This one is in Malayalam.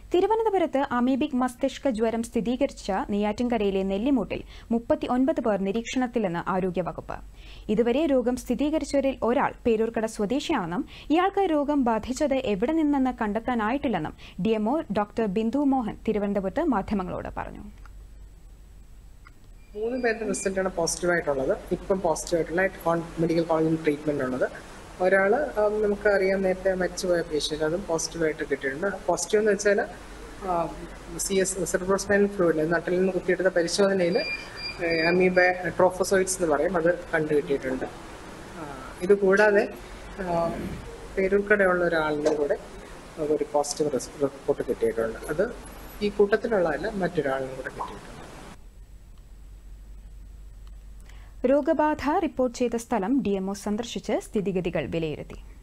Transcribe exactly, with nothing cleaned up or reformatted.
തിരുവനന്തപുരത്ത് അമീബിക് മസ്തിഷ്ക ജ്വരം സ്ഥിരീകരിച്ച നെയ്യാറ്റിൻകരയിലെ നെല്ലിമൂട്ടിൽ മുപ്പത്തിയൊൻപത് പേർ നിരീക്ഷണത്തിലെന്ന് ആരോഗ്യവകുപ്പ്. ഇതുവരെ രോഗം സ്ഥിരീകരിച്ചവരിൽ ഒരാൾ പേരൂർക്കട സ്വദേശിയാണെന്നും ഇയാൾക്ക് രോഗം ബാധിച്ചത് എവിടെ നിന്നെന്ന് കണ്ടെത്താനായിട്ടില്ലെന്നും ഡിഎംഒ ഡോക്ടർ ബിന്ദു മോഹൻ തിരുവനന്തപുരത്ത് മാധ്യമങ്ങളോട് പറഞ്ഞു. മൂന്ന് പേരുടെ റിസൾട്ടാണ് പോസിറ്റീവായിട്ടുള്ളത്. ഇപ്പം പോസിറ്റീവായിട്ടുള്ള മെഡിക്കൽ കോളേജിൽ ട്രീറ്റ്മെന്റ് ഉള്ളത്. ഒരാൾ നമുക്കറിയാം നേരത്തെ മരിച്ചുപോയ പേഷ്യൻ്റ്, അതും പോസിറ്റീവായിട്ട് കിട്ടിയിട്ടുണ്ട്. പോസിറ്റീവ് എന്ന് വെച്ചാൽ സി എസ് സെറിബ്രോസ്പൈനൽ ഫ്ലൂയിഡ് നട്ടിൽ നിന്ന് കുത്തിയെടുത്ത പരിശോധനയിൽ അമീബ ട്രോഫോസോയിഡ്സ് എന്ന് പറയും, അത് കണ്ടു കിട്ടിയിട്ടുണ്ട്. ഇത് കൂടാതെ പേരൂർക്കടയുള്ള ഒരാളിൻ്റെ കൂടെ ഒരു പോസിറ്റീവ് റിപ്പോർട്ട് കിട്ടിയിട്ടുണ്ട്. അത് ഈ കൂട്ടത്തിലുള്ളതല്ല, മറ്റൊരാളിനും കൂടെ കിട്ടിയിട്ടുണ്ട്. രോഗബാധ റിപ്പോർട്ട് ചെയ്ത സ്ഥലം ഡിഎംഒ സന്ദർശിച്ച് സ്ഥിതിഗതികൾ വിലയിരുത്തി.